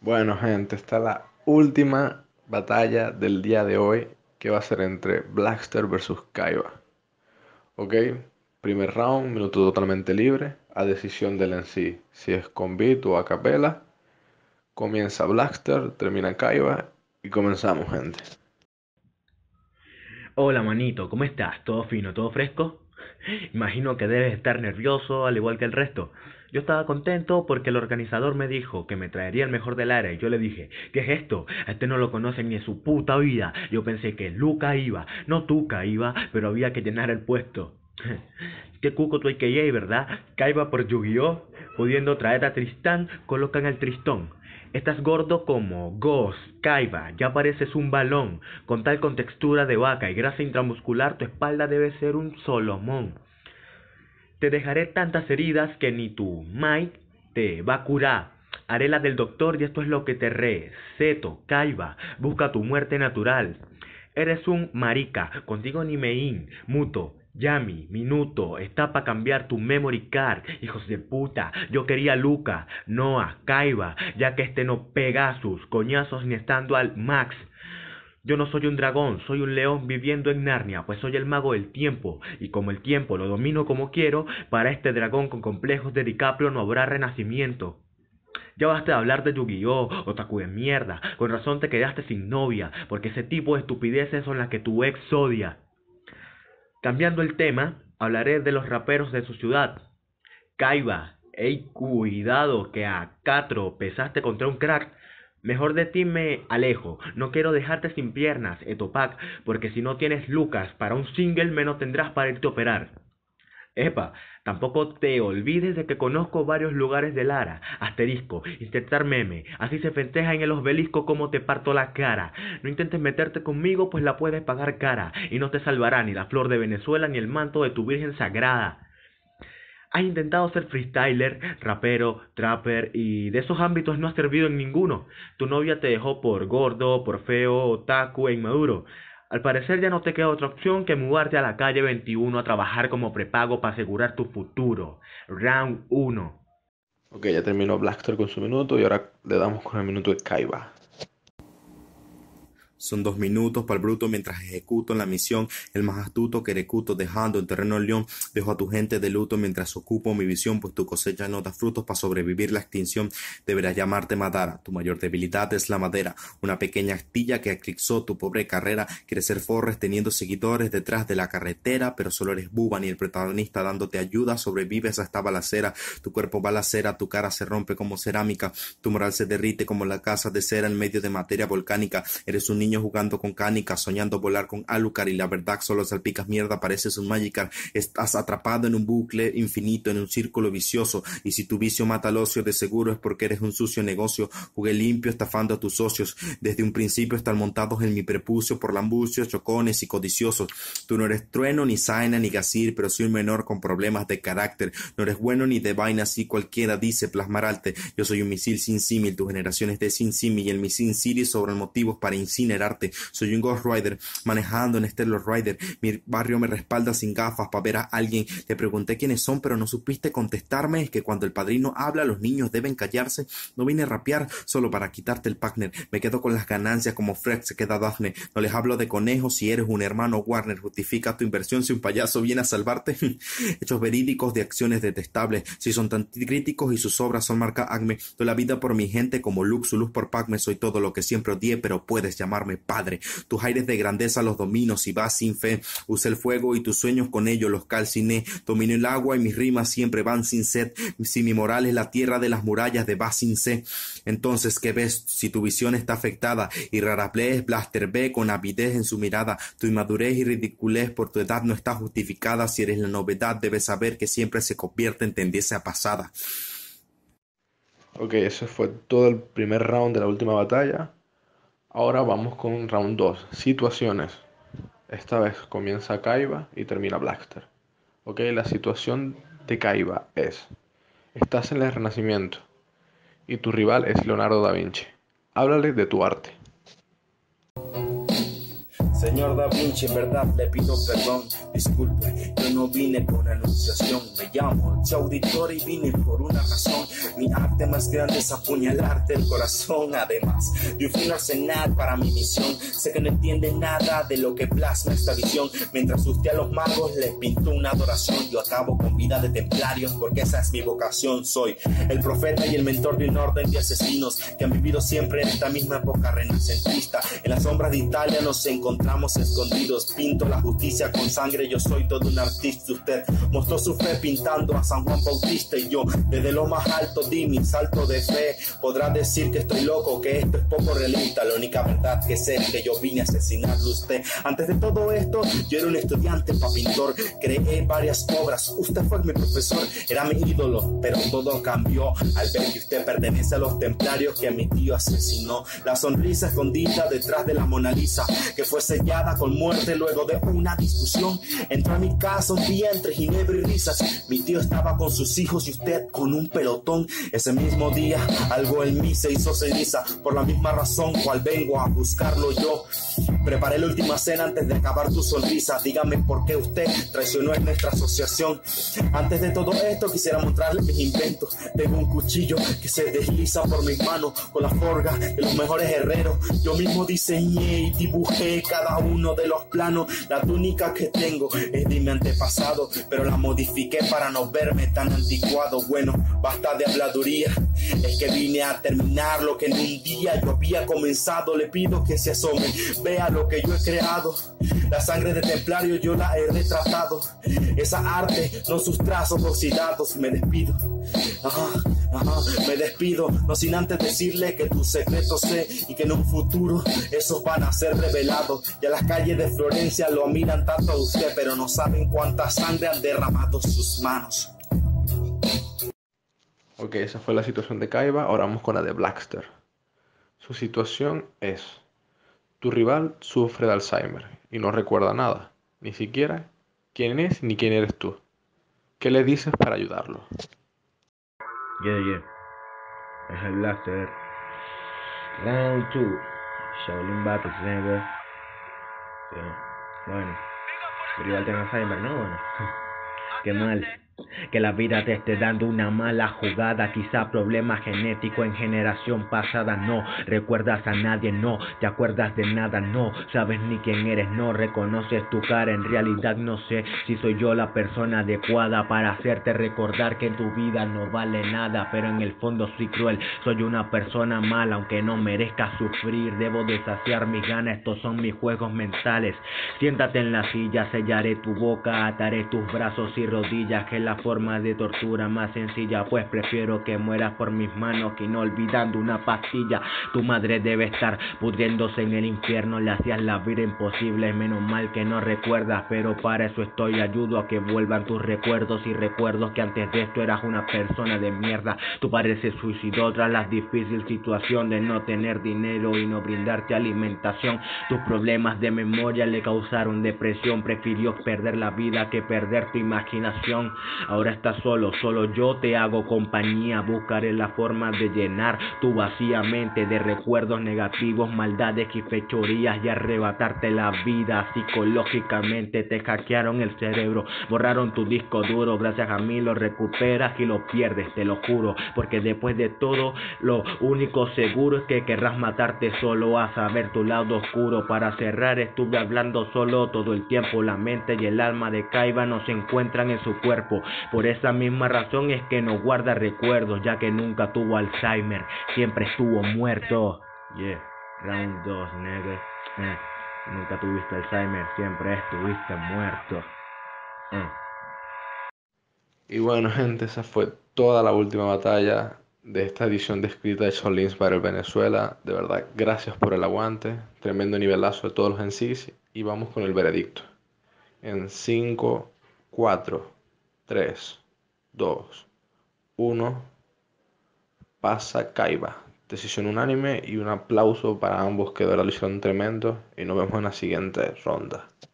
Bueno, gente, está la última batalla del día de hoy, que va a ser entre Blackster versus Kaiba. ¿Ok? Primer round, minuto totalmente libre, a decisión del en sí. Si es con beat o a capela, comienza Blackster, termina Kaiba y comenzamos, gente. Hola manito, ¿cómo estás? ¿Todo fino, todo fresco? Imagino que debes estar nervioso al igual que el resto. Yo estaba contento porque el organizador me dijo que me traería el mejor del área y yo le dije, ¿qué es esto? A este no lo conocen ni en su puta vida. Yo pensé que Luca iba, no Tuca iba, pero había que llenar el puesto. Qué cuco tu AKA, ¿verdad? Kaiba por Yu-Gi-Oh! Pudiendo traer a Tristán, colocan al Tristón. Estás gordo como Ghost, Kaiba, ya pareces un balón. Con tal contextura de vaca y grasa intramuscular, tu espalda debe ser un Solomón. Te dejaré tantas heridas que ni tu Mike te va a curar. Haré la del doctor y esto es lo que te receto. Kaiba, busca tu muerte natural. Eres un marica, contigo ni Mein, Muto, Yami, Minuto, está para cambiar tu memory card, hijos de puta. Yo quería Luca, Noah, Kaiba, ya que este no Pegasus, coñazos ni estando al max. Yo no soy un dragón, soy un león viviendo en Narnia, pues soy el mago del tiempo, y como el tiempo lo domino como quiero, para este dragón con complejos de DiCaprio no habrá renacimiento. Ya basta de hablar de Yu-Gi-Oh, otaku de mierda, con razón te quedaste sin novia, porque ese tipo de estupideces son las que tu ex odia. Cambiando el tema, hablaré de los raperos de su ciudad. Kaiba, ey, cuidado que a Catro pesaste contra un crack. Mejor de ti me alejo, no quiero dejarte sin piernas, Etopac, porque si no tienes lucas para un single menos tendrás para irte a operar. Epa, tampoco te olvides de que conozco varios lugares de Lara. Asterisco, insertar meme. Así se festeja en el obelisco como te parto la cara. No intentes meterte conmigo, pues la puedes pagar cara. Y no te salvará ni la flor de Venezuela ni el manto de tu virgen sagrada. Has intentado ser freestyler, rapero, trapper y de esos ámbitos no has servido en ninguno. Tu novia te dejó por gordo, por feo, otaku e inmaduro. Al parecer ya no te queda otra opción que mudarte a la calle 21 a trabajar como prepago para asegurar tu futuro. Round uno. Ok, ya terminó Blackster con su minuto y ahora le damos con el minuto de Kaiba. Son 2 minutos para el bruto mientras ejecuto en la misión. El más astuto que ejecuto dejando en terreno el león. Dejo a tu gente de luto mientras ocupo mi visión, pues tu cosecha no da frutos para sobrevivir la extinción. Deberás llamarte Madara. Tu mayor debilidad es la madera. Una pequeña astilla que eclipsó tu pobre carrera. Quieres ser Forrest teniendo seguidores detrás de la carretera, pero solo eres Buban y el protagonista dándote ayuda. Sobrevives a esta balacera. Tu cuerpo balacera, tu cara se rompe como cerámica. Tu moral se derrite como la casa de cera en medio de materia volcánica. Eres un niño jugando con canicas, soñando volar con Alucard y la verdad solo salpicas mierda, pareces un Magikarp. Estás atrapado en un bucle infinito, en un círculo vicioso, y si tu vicio mata al ocio, de seguro es porque eres un sucio negocio. Jugué limpio estafando a tus socios. Desde un principio están montados en mi prepucio por lambucios, chocones y codiciosos. Tú no eres Trueno, ni Zaina, ni Gasir, pero soy un menor con problemas de carácter. No eres bueno ni de vaina, así cualquiera dice plasmararte. Yo soy un misil sin símil, tu generación es de Sin Simi y el misil Siri sobran motivos para incinerarte. Soy un Ghost Rider manejando en Stellar Rider. Mi barrio me respalda sin gafas para ver a alguien. Te pregunté quiénes son, pero no supiste contestarme. Es que cuando el padrino habla, los niños deben callarse. No vine a rapear solo para quitarte el partner. Me quedo con las ganancias como Fred se queda Daphne. No les hablo de conejos si eres un hermano Warner. Justifica tu inversión si un payaso viene a salvarte. Hechos verídicos de acciones detestables. Si son tan críticos y sus obras son marca Acme. Doy la vida por mi gente como Luke, su luz por Pacme. Soy todo lo que siempre odié, pero puedes llamarme padre. Tus aires de grandeza los domino si vas sin fe. Usé el fuego y tus sueños con ellos los calciné. Domino el agua y mis rimas siempre van sin sed. Si mi moral es la tierra de las murallas de Basin-C. Entonces, ¿qué ves? Si tu visión está afectada y raraplees Blaster ve con avidez en su mirada. Tu inmadurez y ridiculez por tu edad no está justificada. Si eres la novedad, debes saber que siempre se convierte en tendencia pasada. Ok, ese fue todo el primer round de la última batalla. Ahora vamos con round 2, situaciones. Esta vez comienza Kaiba y termina Blackster. Ok, la situación de Kaiba es: estás en el Renacimiento y tu rival es Leonardo da Vinci. Háblale de tu arte. Señor Da Vinci, en verdad le pido perdón. Disculpe, yo no vine con anunciación. Me llamo Auditor y vine por una razón. Mi arte más grande es apuñalarte el corazón. Además de un fin arsenal para mi misión. Sé que no entiende nada de lo que plasma esta visión. Mientras usted a los magos les pintó una adoración, yo acabo con vida de templarios porque esa es mi vocación. Soy el profeta y el mentor de un orden de asesinos que han vivido siempre en esta misma época renacentista. En las sombras de Italia nos encontramos escondidos. Pinto la justicia con sangre, yo soy todo un artista. Usted mostró su fe pintando a San Juan Bautista y yo desde lo más alto di mi salto de fe. Podrá decir que estoy loco, que esto es poco realista. La única verdad que sé es que yo vine a asesinarlo a usted. Antes de todo esto yo era un estudiante pa' pintor. Creé varias obras, usted fue mi profesor, era mi ídolo, pero todo cambió al ver que usted pertenece a los templarios que mi tío asesinó. La sonrisa escondida detrás de la Mona Lisa, que fue sellada con muerte luego de una discusión. Entró a mi casa un día entre ginebra y risas. Mi tío estaba con sus hijos y usted con un pelotón. Ese mismo día algo en mí se hizo ceniza, por la misma razón cual vengo a buscarlo yo. Preparé la última cena antes de acabar tu sonrisa. Dígame por qué usted traicionó en nuestra asociación. Antes de todo esto quisiera mostrarle mis inventos. Tengo un cuchillo que se desliza por mis manos con la forja de los mejores herreros. Yo mismo diseñé y dibujé cada uno de los planos. La túnica que tengo es de mi antepasado, pero la modifiqué para no verme tan anticuado. Bueno, basta de habladuría, es que vine a terminar lo que en un día yo había comenzado. Le pido que se asome, vea lo que yo he creado. La sangre de templario yo la he retratado. Esa arte, no sus trazos oxidados. Me despido, me despido, no sin antes decirle que tus secretos sé y que en un futuro esos van a ser revelados. Ya las calles de Florencia lo miran tanto a usted, pero no saben cuánta sangre han derramado sus manos. Ok, esa fue la situación de Kaiba. Ahora vamos con la de Blackster. Su situación es: tu rival sufre de Alzheimer y no recuerda nada, ni siquiera quién es ni quién eres tú. ¿Qué le dices para ayudarlo? Yeah. Es el Blaster. Round 2. Shaolin Battles, nigga. Sí. Bueno. Pero igual tengo Alzheimer, ¿no? Bueno. Qué mal. Que la vida te esté dando una mala jugada, quizá problema genético en generación pasada. No recuerdas a nadie, no te acuerdas de nada, no sabes ni quién eres, no reconoces tu cara. En realidad no sé si soy yo la persona adecuada para hacerte recordar que tu vida no vale nada, pero en el fondo soy cruel, soy una persona mala aunque no merezca sufrir. Debo de saciar mis ganas, estos son mis juegos mentales. Siéntate en la silla, sellaré tu boca, ataré tus brazos y rodillas, que la forma de tortura más sencilla, pues prefiero que mueras por mis manos que no olvidando una pastilla. Tu madre debe estar pudriéndose en el infierno, le hacías la vida imposible, menos mal que no recuerdas, pero para eso estoy, ayudo a que vuelvan tus recuerdos y recuerdos que antes de esto eras una persona de mierda. Tu padre se suicidó tras la difícil situación de no tener dinero y no brindarte alimentación. Tus problemas de memoria le causaron depresión, prefirió perder la vida que perder tu imaginación. Ahora estás solo, solo yo te hago compañía. Buscaré la forma de llenar tu vacía mente de recuerdos negativos, maldades y fechorías y arrebatarte la vida. Psicológicamente te hackearon el cerebro, borraron tu disco duro. Gracias a mí lo recuperas y lo pierdes, te lo juro, porque después de todo lo único seguro es que querrás matarte solo, a saber tu lado oscuro. Para cerrar, estuve hablando solo todo el tiempo. La mente y el alma de Kaiba no se encuentran en su cuerpo. Por esa misma razón es que no guarda recuerdos, ya que nunca tuvo Alzheimer, siempre estuvo muerto. Yeah, round 2, nigga. Nunca tuviste Alzheimer, siempre estuviste muerto. Y bueno, gente, esa fue toda la última batalla de esta edición descrita de Shaolin Battle Venezuela. De verdad, gracias por el aguante. Tremendo nivelazo de todos los MCs. Y vamos con el veredicto. En 5, 4, 3, 2, 1. Pasa Kaiba. Decisión unánime y un aplauso para ambos que de verdad lo hicieron tremendo. Y nos vemos en la siguiente ronda.